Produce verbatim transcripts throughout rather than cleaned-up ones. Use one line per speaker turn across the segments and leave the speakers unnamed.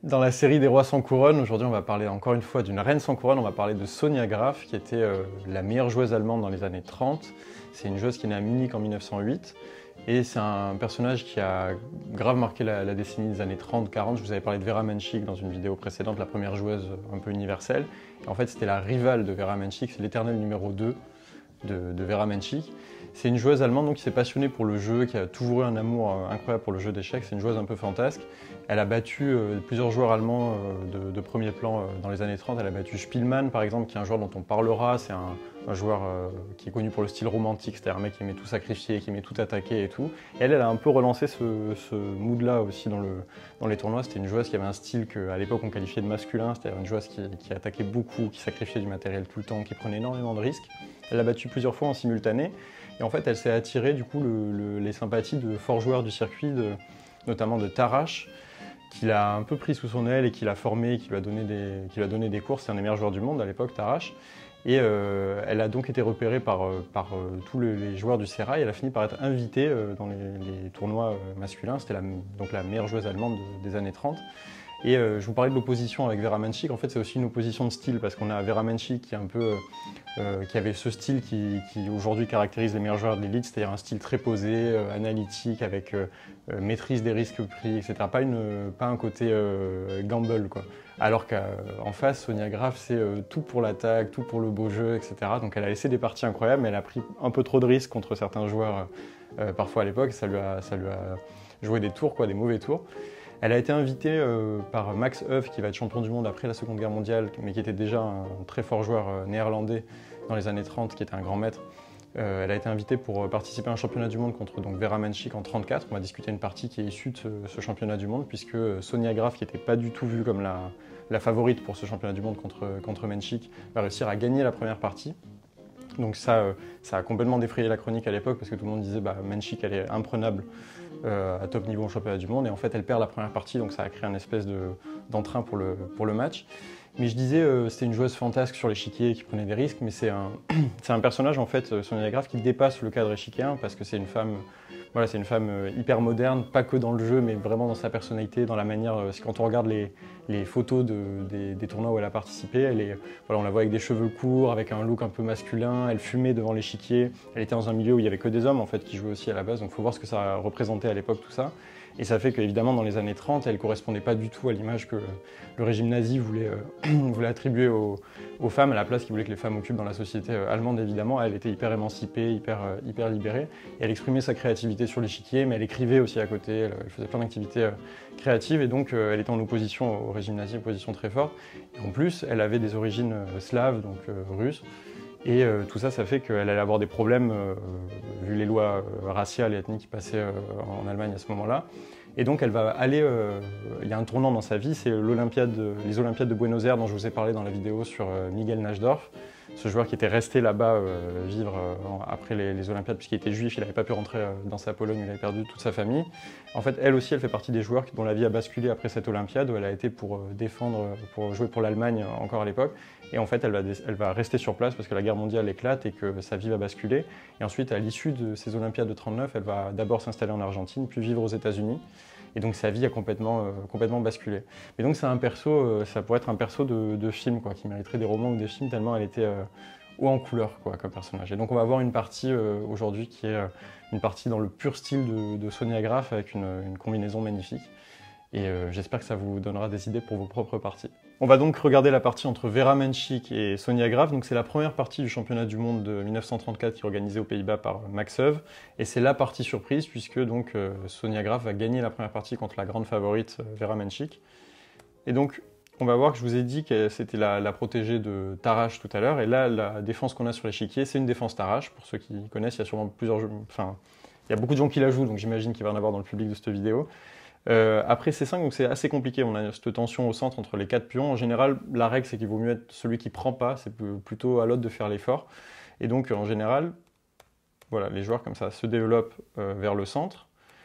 Dans la série des rois sans couronne, aujourd'hui on va parler encore une fois d'une reine sans couronne, on va parler de Sonia Graf, qui était euh, la meilleure joueuse allemande dans les années trente. C'est une joueuse qui est née à Munich en mille neuf cent huit, et c'est un personnage qui a grave marqué la, la décennie des années trente quarante. Je vous avais parlé de Vera Menchik dans une vidéo précédente, la première joueuse un peu universelle. Et en fait c'était la rivale de Vera Menchik, c'est l'éternel numéro deux de, de Vera Menchik. C'est une joueuse allemande donc, qui s'est passionnée pour le jeu, qui a toujours eu un amour euh, incroyable pour le jeu d'échecs. C'est une joueuse un peu fantasque. Elle a battu euh, plusieurs joueurs allemands euh, de, de premier plan euh, dans les années trente. Elle a battu Spielmann, par exemple, qui est un joueur dont on parlera. C'est un, un joueur euh, qui est connu pour le style romantique, c'est-à-dire un mec qui aimait tout sacrifier, qui aimait tout attaquer et tout. Et elle, elle a un peu relancé ce, ce mood-là aussi dans, le, dans les tournois. C'était une joueuse qui avait un style qu'à l'époque on qualifiait de masculin, c'est-à-dire une joueuse qui, qui attaquait beaucoup, qui sacrifiait du matériel tout le temps, qui prenait énormément de risques. Elle l'a battue plusieurs fois en simultané. Et en fait, elle s'est attirée du coup le, le, les sympathies de forts joueurs du circuit, de, notamment de Tarrasch, qu'il a un peu pris sous son aile et qu'il a formé, qui lui a donné des, qui lui a donné des cours. C'est un des meilleurs joueurs du monde à l'époque, Tarrasch. Et euh, elle a donc été repérée par, par euh, tous les, les joueurs du Sérail. Elle a fini par être invitée euh, dans les, les tournois euh, masculins. C'était la, donc la meilleure joueuse allemande de, des années trente. Et euh, je vous parlais de l'opposition avec Vera Menchik. En fait, c'est aussi une opposition de style parce qu'on a Vera Menchik qui est un peu, euh, qui avait ce style qui, qui aujourd'hui caractérise les meilleurs joueurs de l'élite, c'est-à-dire un style très posé, euh, analytique, avec euh, euh, maîtrise des risques pris, et cetera. Pas, une, pas un côté euh, gamble, quoi. Alors qu'en face, Sonia Graf, c'est euh, tout pour l'attaque, tout pour le beau jeu, et cetera. Donc elle a laissé des parties incroyables, mais elle a pris un peu trop de risques contre certains joueurs, euh, parfois à l'époque, et ça lui a, ça lui a joué des tours, quoi, des mauvais tours. Elle a été invitée euh, par Max Euff, qui va être champion du monde après la Seconde Guerre mondiale, mais qui était déjà un très fort joueur euh, néerlandais dans les années trente, qui était un grand maître. Euh, elle a été invitée pour participer à un championnat du monde contre donc, Vera Menchik en trente-quatre. On va discuter une partie qui est issue de ce, ce championnat du monde, puisque Sonia Graf, qui n'était pas du tout vue comme la, la favorite pour ce championnat du monde contre, contre Menchik, va réussir à gagner la première partie. Donc ça, euh, ça a complètement défrayé la chronique à l'époque, parce que tout le monde disait bah, Menchik, elle est imprenable euh, à top niveau au championnat du monde, et en fait elle perd la première partie, donc ça a créé un espèce d'entrain pour, le, pour le match. Mais je disais, euh, c'était une joueuse fantasque sur l'échiquier qui prenait des risques, mais c'est un, un personnage, en fait, Sonia Graf, qui dépasse le cadre échiquéen, parce que c'est une femme, voilà, c'est une femme hyper moderne, pas que dans le jeu, mais vraiment dans sa personnalité, dans la manière, euh, quand on regarde les, les photos de, des, des tournois où elle a participé, elle est, voilà, on la voit avec des cheveux courts, avec un look un peu masculin, elle fumait devant l'échiquier, elle était dans un milieu où il n'y avait que des hommes, en fait, qui jouaient aussi à la base, donc il faut voir ce que ça représentait à l'époque, tout ça. Et ça fait qu'évidemment, dans les années trente, elle ne correspondait pas du tout à l'image que le régime nazi voulait, euh, voulait attribuer aux, aux femmes, à la place qu'il voulait que les femmes occupent dans la société euh, allemande, évidemment. Elle était hyper émancipée, hyper, euh, hyper libérée. Et elle exprimait sa créativité sur l'échiquier, mais elle écrivait aussi à côté, elle, elle faisait plein d'activités euh, créatives, et donc euh, elle était en opposition au régime nazi, opposition très forte. Et en plus, elle avait des origines euh, slaves, donc euh, russes. Et euh, tout ça, ça fait qu'elle allait avoir des problèmes, euh, vu les lois euh, raciales et ethniques qui passaient euh, en Allemagne à ce moment-là. Et donc elle va aller, euh, il y a un tournant dans sa vie, c'est l'Olympiade, les Olympiades de Buenos Aires dont je vous ai parlé dans la vidéo sur euh, Miguel Nachdorf, ce joueur qui était resté là-bas euh, vivre euh, après les, les Olympiades puisqu'il était juif, il n'avait pas pu rentrer euh, dans sa Pologne, il avait perdu toute sa famille. En fait, elle aussi, elle fait partie des joueurs dont la vie a basculé après cette Olympiade où elle a été pour euh, défendre, pour jouer pour l'Allemagne encore à l'époque. Et en fait, elle va, elle va rester sur place parce que la guerre mondiale éclate et que sa vie va basculer. Et ensuite, à l'issue de ces Olympiades de trente-neuf, elle va d'abord s'installer en Argentine, puis vivre aux États-Unis. Et donc sa vie a complètement, euh, complètement basculé. Mais donc c'est un perso, euh, ça pourrait être un perso de, de film, quoi, qui mériterait des romans ou des films tellement elle était euh, haut en couleur, quoi, comme personnage. Et donc on va voir une partie euh, aujourd'hui qui est euh, une partie dans le pur style de, de Sonia Graf avec une, une combinaison magnifique. Et euh, j'espère que ça vous donnera des idées pour vos propres parties. On va donc regarder la partie entre Vera Menchik et Sonia Graf. Donc c'est la première partie du championnat du monde de mille neuf cent trente-quatre qui est organisée aux Pays-Bas par Max Euff. Et c'est la partie surprise puisque donc euh, Sonia Graf va gagner la première partie contre la grande favorite euh, Vera Menchik. Et donc on va voir que je vous ai dit que c'était la, la protégée de Tarrasch tout à l'heure. Et là, la défense qu'on a sur l'échiquier, c'est une défense Tarrasch. Pour ceux qui connaissent, il y a sûrement plusieurs jeux. Enfin, il y a beaucoup de gens qui la jouent, donc j'imagine qu'il va y en avoir dans le public de cette vidéo. Euh, après C cinq, donc c'est assez compliqué, on a cette tension au centre entre les quatre pions. En général, la règle c'est qu'il vaut mieux être celui qui prend pas, c'est plutôt à l'autre de faire l'effort. Et donc en général, voilà, les joueurs comme ça se développent euh, vers le centre.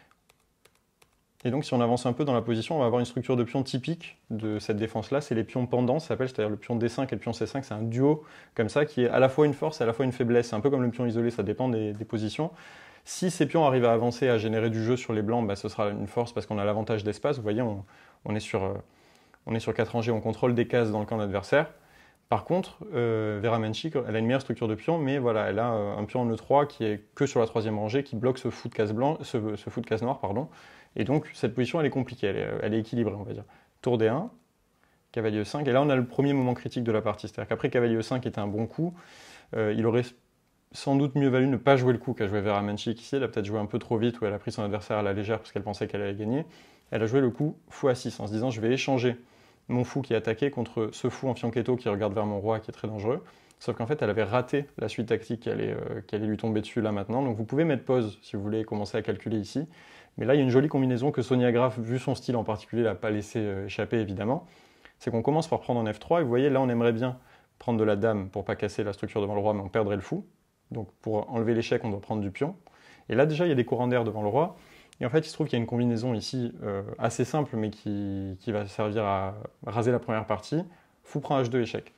Et donc si on avance un peu dans la position, on va avoir une structure de pions typique de cette défense-là, c'est les pions pendants, ça s'appelle, c'est-à-dire le pion D cinq et le pion C cinq, c'est un duo comme ça qui est à la fois une force et à la fois une faiblesse. C'est un peu comme le pion isolé, ça dépend des, des positions. Si ces pions arrivent à avancer, à générer du jeu sur les blancs, bah, ce sera une force parce qu'on a l'avantage d'espace. Vous voyez, on, on est sur, On est sur quatre rangées, on contrôle des cases dans le camp adversaire. Par contre, euh, Vera Menchik, elle a une meilleure structure de pion, mais voilà, elle a euh, un pion en E trois qui est que sur la troisième rangée, qui bloque ce fou de case blanc, ce, ce fou de case noire, pardon. Et donc cette position, elle est compliquée, elle est, elle est équilibrée, on va dire. Tour D un, cavalier E cinq, et là on a le premier moment critique de la partie. C'est-à-dire qu'après cavalier E cinq était un bon coup, euh, il aurait sans doute mieux valu ne pas jouer le coup qu'a joué Vera Menchik ici. Elle a peut-être joué un peu trop vite, ou elle a pris son adversaire à la légère parce qu'elle pensait qu'elle allait gagner. Elle a joué le coup fou A six en se disant je vais échanger mon fou qui est attaqué contre ce fou en fianchetto qui regarde vers mon roi qui est très dangereux. Sauf qu'en fait, elle avait raté la suite tactique qui allait, euh, qui allait lui tomber dessus là maintenant. Donc vous pouvez mettre pause si vous voulez commencer à calculer ici. Mais là, il y a une jolie combinaison que Sonia Graf, vu son style en particulier, n'a pas laissé euh, échapper évidemment. C'est qu'on commence par prendre en F trois et vous voyez là, on aimerait bien prendre de la dame pour pas casser la structure devant le roi, mais on perdrait le fou. Donc pour enlever l'échec, on doit prendre du pion. Et là déjà, il y a des courants d'air devant le roi. Et en fait, il se trouve qu'il y a une combinaison ici euh, assez simple, mais qui, qui va servir à raser la première partie. Fou prend H deux, échec.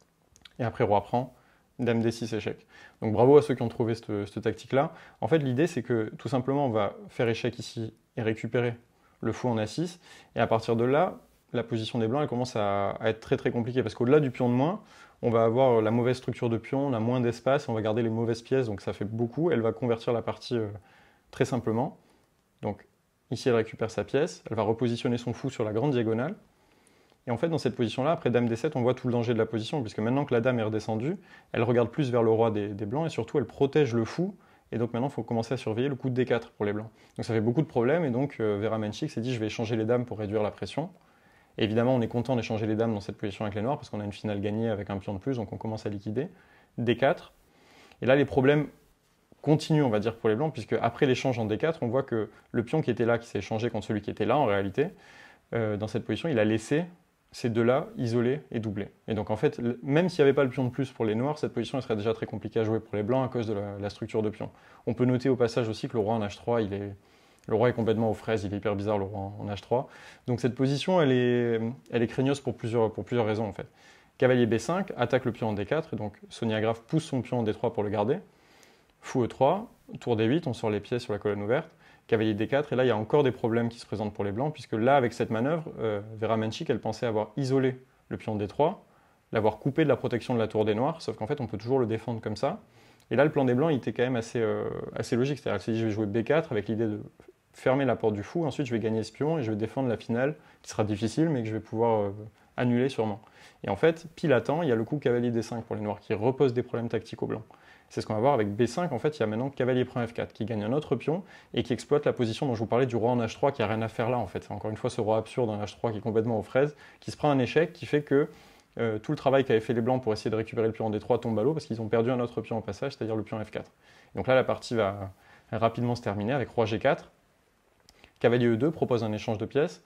Et après, roi prend, dame D six, échec. Donc bravo à ceux qui ont trouvé cette, cette tactique-là. En fait, l'idée, c'est que tout simplement, on va faire échec ici et récupérer le fou en A six. Et à partir de là, la position des blancs, elle commence à, à être très très compliquée. Parce qu'au-delà du pion de moins, on va avoir la mauvaise structure de pion, on a moins d'espace, on va garder les mauvaises pièces, donc ça fait beaucoup. Elle va convertir la partie euh, très simplement. Donc ici, elle récupère sa pièce, elle va repositionner son fou sur la grande diagonale. Et en fait, dans cette position-là, après dame D sept, on voit tout le danger de la position, puisque maintenant que la dame est redescendue, elle regarde plus vers le roi des, des blancs, et surtout, elle protège le fou. Et donc maintenant, il faut commencer à surveiller le coup de D quatre pour les blancs. Donc ça fait beaucoup de problèmes, et donc euh, Vera Menchik s'est dit, je vais échanger les dames pour réduire la pression. Et évidemment, on est content d'échanger les dames dans cette position avec les noirs, parce qu'on a une finale gagnée avec un pion de plus, donc on commence à liquider. D quatre. Et là, les problèmes continue, on va dire, pour les blancs, puisque après l'échange en D quatre, on voit que le pion qui était là, qui s'est échangé contre celui qui était là, en réalité, euh, dans cette position, il a laissé ces deux-là isolés et doublés. Et donc en fait, même s'il n'y avait pas le pion de plus pour les noirs, cette position elle serait déjà très compliquée à jouer pour les blancs à cause de la, la structure de pion. On peut noter au passage aussi que le roi en H trois, il est, le roi est complètement aux fraises, il est hyper bizarre le roi en H trois. Donc cette position, elle est, elle est craigneuse pour plusieurs, pour plusieurs raisons en fait. Cavalier B cinq, attaque le pion en D quatre, et donc Sonia Graf pousse son pion en D trois pour le garder. Fou E trois, tour D huit, on sort les pièces sur la colonne ouverte, cavalier D quatre, et là il y a encore des problèmes qui se présentent pour les blancs, puisque là avec cette manœuvre, euh, Vera Menchik elle pensait avoir isolé le pion D trois, l'avoir coupé de la protection de la tour des noirs, sauf qu'en fait on peut toujours le défendre comme ça. Et là le plan des blancs il était quand même assez, euh, assez logique, c'est-à-dire qu'elle s'est dit je vais jouer B quatre avec l'idée de fermer la porte du fou, ensuite je vais gagner ce pion et je vais défendre la finale, qui sera difficile mais que je vais pouvoir euh, annuler sûrement. Et en fait, pile à temps, il y a le coup cavalier D cinq pour les noirs qui repose des problèmes tactiques aux blancs. C'est ce qu'on va voir avec B cinq, en fait, il y a maintenant cavalier prend F quatre qui gagne un autre pion et qui exploite la position dont je vous parlais du roi en H trois qui n'a rien à faire là en fait. C'est encore une fois ce roi absurde en H trois qui est complètement aux fraises, qui se prend un échec, qui fait que euh, tout le travail qu'avaient fait les blancs pour essayer de récupérer le pion en D trois tombe à l'eau parce qu'ils ont perdu un autre pion au passage, c'est-à-dire le pion F quatre. Et donc là, la partie va rapidement se terminer avec roi G quatre, cavalier E deux propose un échange de pièces,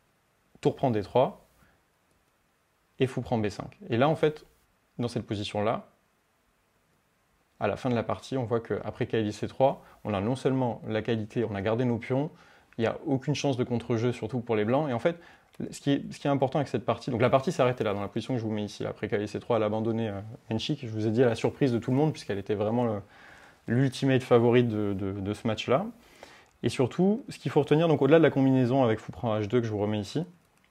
tour prend D trois, et fou prend B cinq. Et là, en fait, dans cette position-là, à la fin de la partie, on voit qu'après cavalier C trois, on a non seulement la qualité, on a gardé nos pions, il n'y a aucune chance de contre-jeu, surtout pour les blancs. Et en fait, ce qui, est, ce qui est important avec cette partie, donc la partie s'est arrêtée là, dans la position que je vous mets ici. Après cavalier C trois, elle a abandonné euh, Menchik. Je vous ai dit à la surprise de tout le monde, puisqu'elle était vraiment l'ultimate favorite de, de, de ce match-là. Et surtout, ce qu'il faut retenir, donc au-delà de la combinaison avec fou prend H deux que je vous remets ici,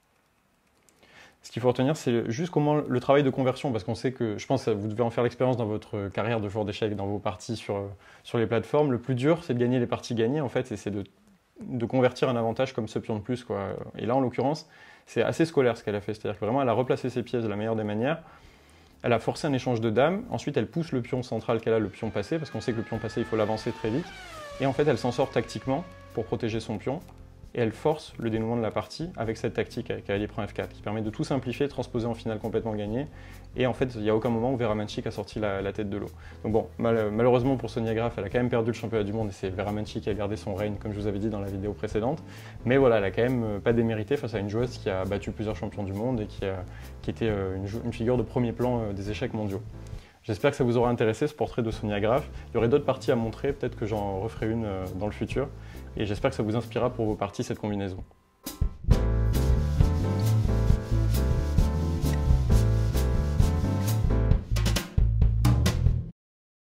ce qu'il faut retenir, c'est juste comment le travail de conversion, parce qu'on sait que, je pense que vous devez en faire l'expérience dans votre carrière de joueur d'échecs, dans vos parties sur, sur les plateformes. Le plus dur, c'est de gagner les parties gagnées, en fait, et c'est de, de convertir un avantage comme ce pion de plus, quoi. Et là, en l'occurrence, c'est assez scolaire ce qu'elle a fait. C'est-à-dire que vraiment, elle a replacé ses pièces de la meilleure des manières. Elle a forcé un échange de dames. Ensuite, elle pousse le pion central qu'elle a, le pion passé, parce qu'on sait que le pion passé, il faut l'avancer très vite. Et en fait, elle s'en sort tactiquement pour protéger son pion. Et elle force le dénouement de la partie avec cette tactique avec cavalier prend F quatre qui permet de tout simplifier, de transposer en finale complètement gagnée. Et en fait, il n'y a aucun moment où Vera Menchik a sorti la, la tête de l'eau. Donc bon, mal, malheureusement pour Sonia Graf, elle a quand même perdu le championnat du monde et c'est Vera Menchik qui a gardé son règne, comme je vous avais dit dans la vidéo précédente. Mais voilà, elle a quand même pas démérité face à une joueuse qui a battu plusieurs champions du monde et qui, a, qui était une, une figure de premier plan des échecs mondiaux. J'espère que ça vous aura intéressé ce portrait de Sonia Graf. Il y aurait d'autres parties à montrer, peut-être que j'en referai une dans le futur. Et j'espère que ça vous inspirera pour vos parties cette combinaison.